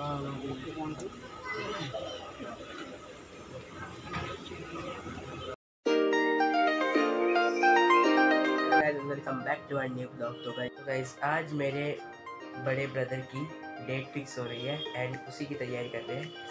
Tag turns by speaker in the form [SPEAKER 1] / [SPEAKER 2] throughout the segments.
[SPEAKER 1] Welcome back to our new blog. तो guys आज मेरे बड़े ब्रदर की डेट फिक्स हो रही है एंड उसी की तैयारी कर रहे हैं।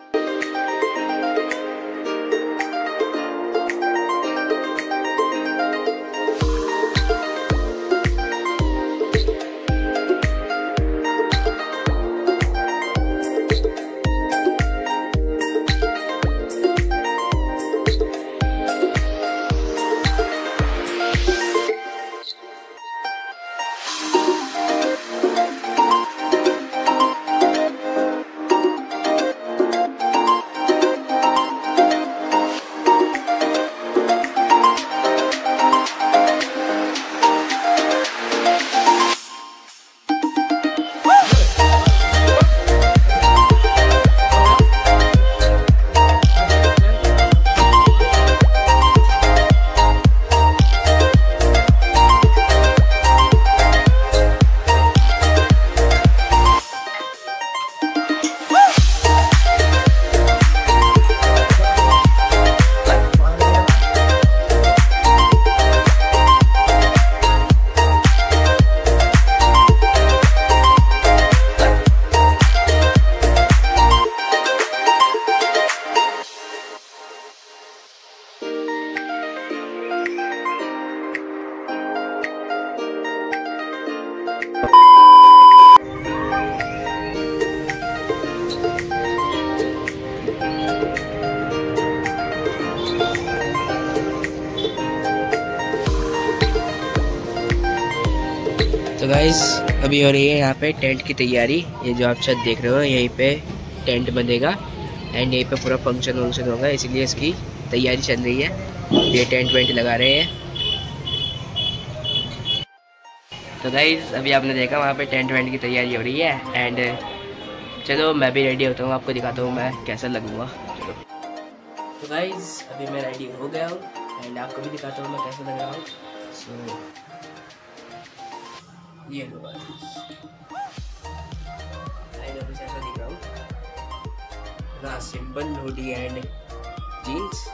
[SPEAKER 1] तो गाइस अभी हो रही है यहाँ पे टेंट की तैयारी। ये जो आप छत देख रहे हो यहीं पे टेंट बनेगा एंड यहीं पे पूरा फंक्शन होगा, इसलिए इसकी तैयारी चल रही है। ये टेंट वेंट लगा रहे हैं। तो गाइस अभी आपने देखा वहाँ पे टेंट वेंट की तैयारी हो रही है एंड चलो मैं भी रेडी होता हूँ, आपको दिखाता हूँ मैं कैसा लगूँगा। चलो तो गाइस अभी मैं रेडी हो गया हूँ एंड आपको भी दिखाता हूँ मैं कैसा लग रहा हूँ। सो ये लो ऐसा दिख रहा हूँ ना, simple hoodie and jeans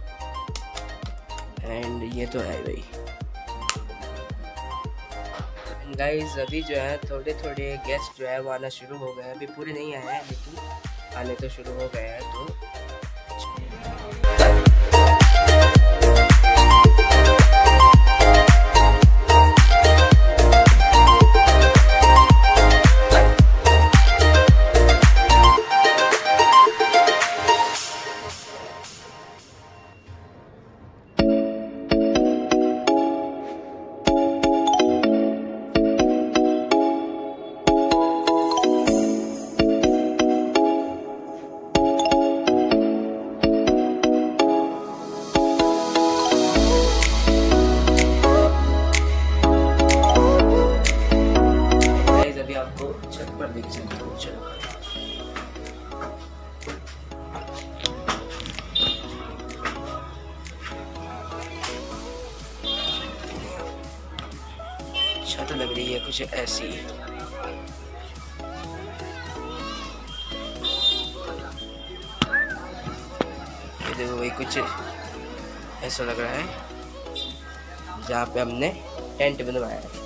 [SPEAKER 1] and ये तो है भाई। गाइस अभी जो है थोड़े थोड़े गेस्ट जो है वो आना शुरू हो गए हैं। अभी पूरे नहीं आए हैं लेकिन आने तो शुरू हो गए हैं। तो छत लग रही है कुछ ऐसी। ये देखो वही कुछ ऐसा लग रहा है जहाँ पे हमने टेंट बनवाया है।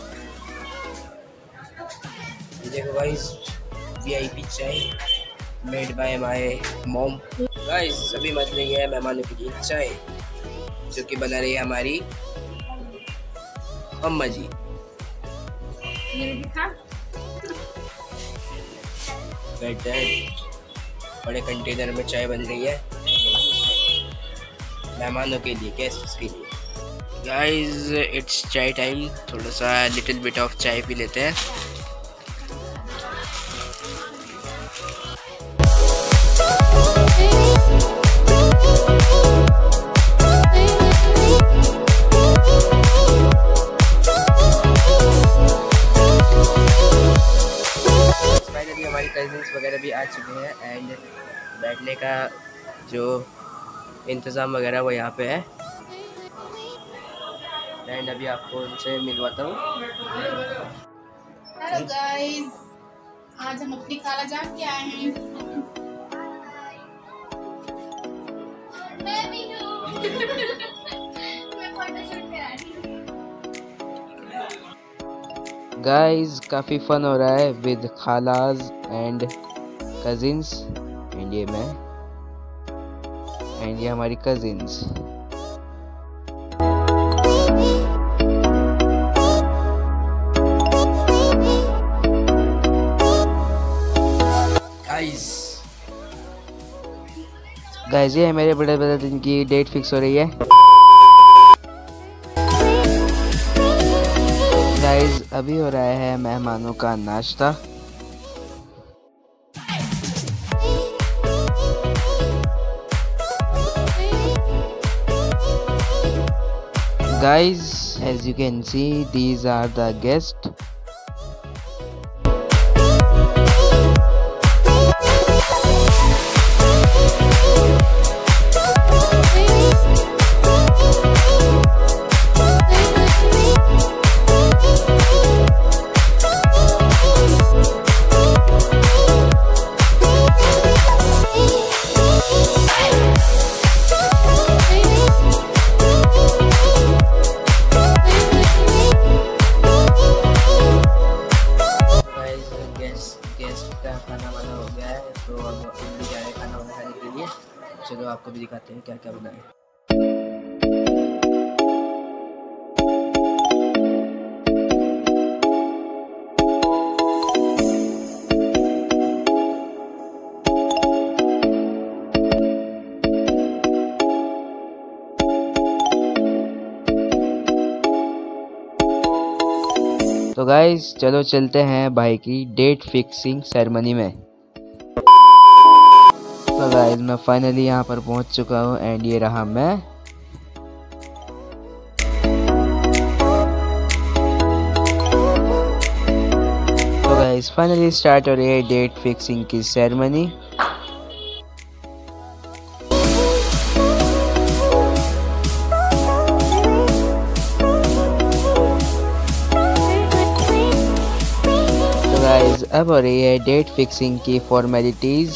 [SPEAKER 1] ये देखो guys VIP chai made by my mom. Guys अभी मच रही है मेहमानों के लिए चाय जो कि बना रही है हमारी अम्मा जी। बड़े कंटेनर में चाय बन रही है मेहमानों के लिए, गेस्ट्स के लिए। गाइस इट्स चाय टाइम, थोड़ा सा लिटिल बिट ऑफ चाय पी लेते हैं। हमारी कजिन्स वगैरह भी आ चुके हैं एंड बैठने का जो इंतज़ाम वगैरह वो यहाँ पे है एंड अभी आपको उनसे मिलवाता हूँ।
[SPEAKER 2] हेलो गाइस, आज हम अपनी खाला जान के आए हैं। मैं भी हूँ। मैं फोटोशूट करा रही हूँ।
[SPEAKER 1] गाइस काफ़ी फन हो रहा है विद खालाज एंड कजिन्स, एंड ये मैं एंड ये हमारी कजिन्स। गाइस ये मेरे बड़े ब्रदर जिनकी डेट फिक्स हो रही है। गाइस अभी हो रहा है मेहमानों का नाश्ता। Guys, as you can see, these are the guests. Guest का खाना वाना हो गया है, तो अब हम भी जा रहे हैं खाना वाना खाने के लिए। चलो आपको भी दिखाते हैं क्या क्या बना है। तो गाइस चलो चलते हैं भाई की डेट फिक्सिंग सेरेमनी में। तो गाइस मैं फाइनली यहाँ पर पहुँच चुका हूँ एंड ये रहा मैं। तो गाइस फाइनली स्टार्ट हो रही है डेट फिक्सिंग की सेरेमनी। गाइस अब हो रही है डेट फिक्सिंग की फॉर्मेलिटीज।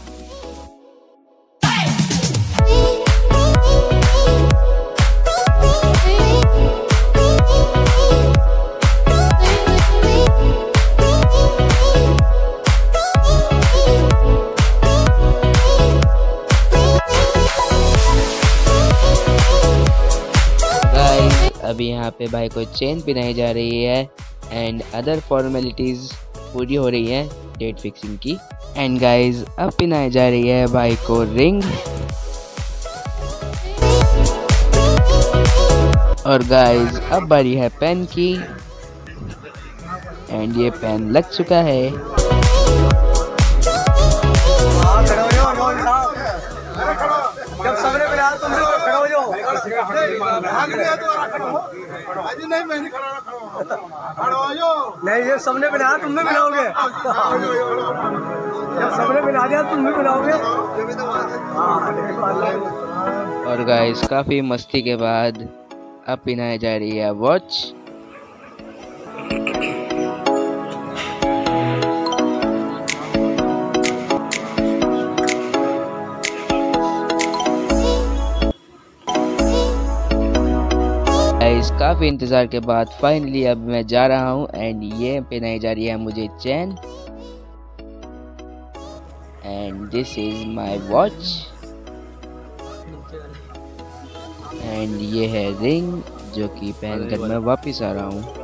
[SPEAKER 1] गाइस अभी यहाँ पे भाई को चेन पहनाई जा रही है एंड अदर फॉर्मेलिटीज पूरी हो रही है डेट फिक्सिंग की। एंड गाइज अब पहनाई जा रही है भाई को रिंग। और गाइज अब बारी है पेन की एंड ये पेन लग चुका है।
[SPEAKER 3] जब सबने मिला तुम भी खड़े हो जाओ। नहीं ये सबने मिला तुम भी मिलाओगे। जब सबने मिला दिया तुम भी मिलाओगे।
[SPEAKER 1] और गाइस काफी मस्ती के बाद अब पहनाई जा रही है वॉच। काफी इंतजार के बाद फाइनली अब मैं जा रहा हूँ एंड ये पहनाई जा रही है मुझे chain and this is my watch and ये है रिंग जो कि पहनकर मैं वापस आ रहा हूँ।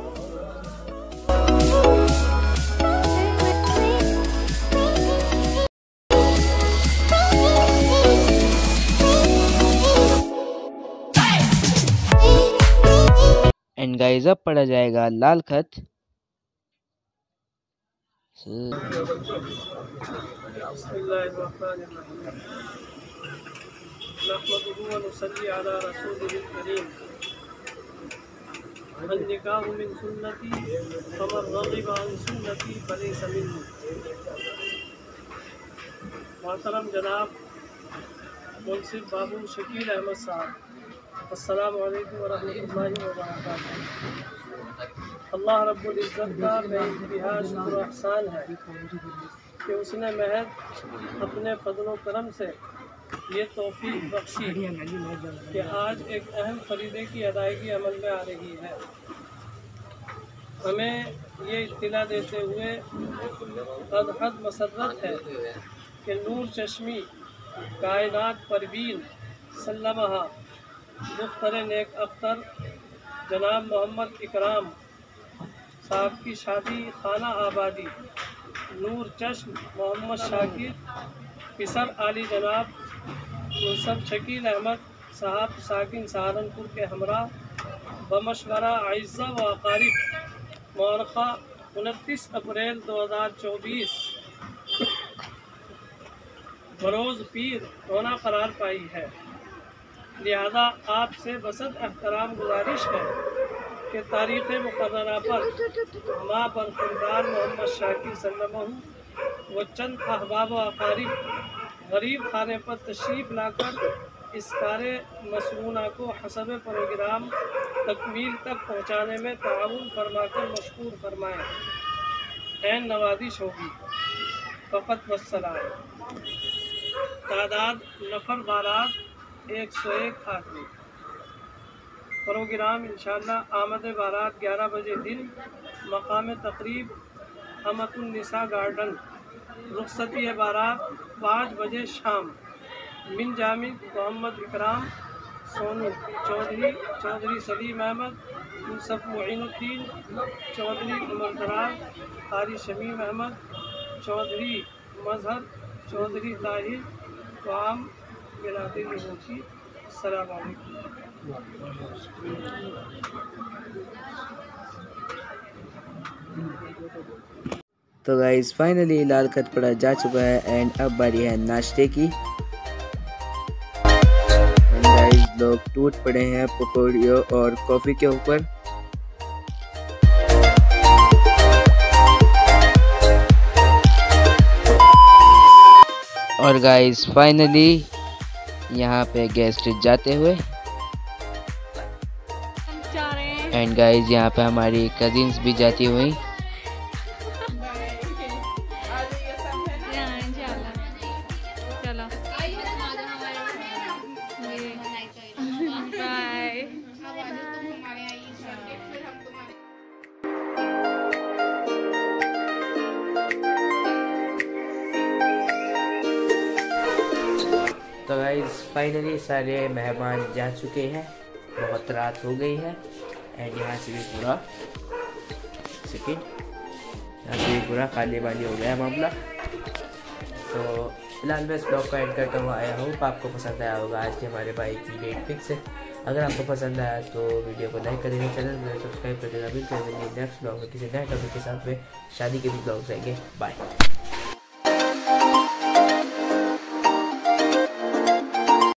[SPEAKER 1] एंड गाइस अब पढ़ा जाएगा लाल खत।
[SPEAKER 4] मोहतरम जनाब मुंसिफ बाबू शकील अहमद साहब, अस्सलाम वालेकुम व रहमतुल्लाहि व बरकातहू। अल्लाह रब्बुल इज़्ज़त का बेइंतहा शुक्र व एहसान है कि उसने महज अपने फजल व करम से ये तौफीक बख्शी कि आज एक अहम फरीदे की अदायगी अमल में आ रही है। हमें ये इत्तला देते हुए हद मसर्रत है कि नूर चश्मी कायनात परवीन सल्लमहा मुख्तर नेक अख्तर जनाब मोहम्मद इकराम साहब की शादी खाना आबादी नूर चश्म मोहम्मद शाकिर पिसर आली जनाब मुनसब शकील अहमद साहब साकिन सहारनपुर के हमरा बमशवरा आइज़ा व अकारिब मौरखा 29 अप्रैल 2024 बरोज़ पीर होना करार पाई है। लिहाजा आपसे बसत एहतराम गुजारिश है कि तारीख़ मुक़र्ररा पर माँ बरखुरदार मोहम्मद शाकिर सल्लल्लाहु व चंद अहबाब व अकारिब गरीब खाने पर तशरीफ़ लाकर इस कार्य मसनूना को हसब प्रोग्राम तकमील तक पहुँचाने में ताउन फरमाकर मशकूर फरमाएँ। ऐन नवाजिश होगी। फ़क़त वस्सलाम। तादाद नफर बारात 101 आदमी। प्रोग्राम इंशाअल्लाह आमद बारात 11 बजे दिन मकाम तकरीब अमतुन्निसा गार्डन, रुखसती बारात 5 बजे शाम। मिन जामिद मोहम्मद इकराम सोनू चौधरी, चौधरी सलीम अहमद, मुनसफ मुइनुद्दीन चौधरी, उमर दराज, कारी शमीम अहमद चौधरी, मजहर चौधरी ताहिर, वाम बिलादी होगी। अस्सलाम वालेकुम।
[SPEAKER 1] तो गाइस फाइनली लाल खत पड़ा जा चुका है एंड अब बारी है नाश्ते की। गाइस लोग टूट पड़े हैं पकौड़ियों और कॉफ़ी के ऊपर। और गाइस फाइनली यहाँ पे गेस्ट जाते हुए एंड गाइस यहाँ पे हमारी कजिन्स भी जाती हुई। तो गाइस फाइनली सारे मेहमान जा चुके हैं, बहुत रात हो गई है एंड यहाँ से भी पूरा यहाँ से भी पूरा खाली वाली हो गया मामला। तो फिलहाल मैं इस ब्लॉग का एंड करता हुआ आया हूँ। आपको पसंद आया होगा। आज के हमारे भाई की डेट फिक्स है। अगर आपको पसंद आया तो वीडियो को लाइक करेंगे, चैनल को सब्सक्राइब कर देना। नेक्स्ट ब्लॉग में किसी नए टॉपिक के साथ में शादी के भी ब्लॉग्स आएंगे। बाय।